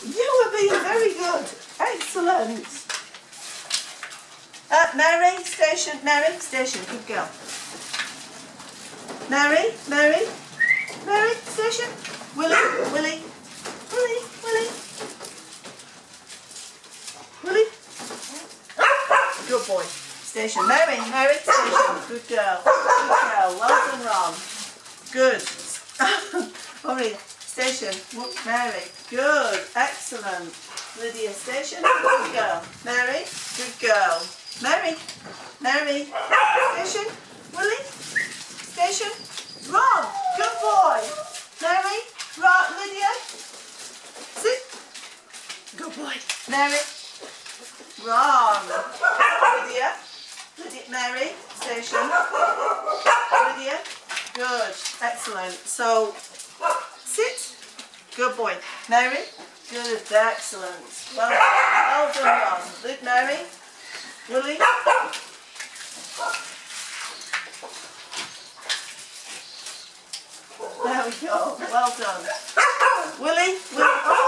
You were being very good. Excellent. Mary, station. Mary, station. Good girl. Mary, Mary, Mary, station. Willie, Willie, Willie, Willie, Willie. Good boy. Station. Mary, Mary, station. Good girl. Good girl. Well done, Ron. Good. Maria, station. Mary. Good. Excellent. Lydia, station. Good girl. Mary. Good girl. Mary. Mary. Station. Willie. Station. Ron. Good boy. Mary. Ron. Lydia. Sit. Good boy. Mary. Ron. Lydia. Lydia. Mary. Station. Lydia. Good. Excellent. So, sit. Good boy. Mary. Good. Excellent. Well done. Well done, Ron. Luke, Mary. Willie. There we go. Well done. Willie. Willie.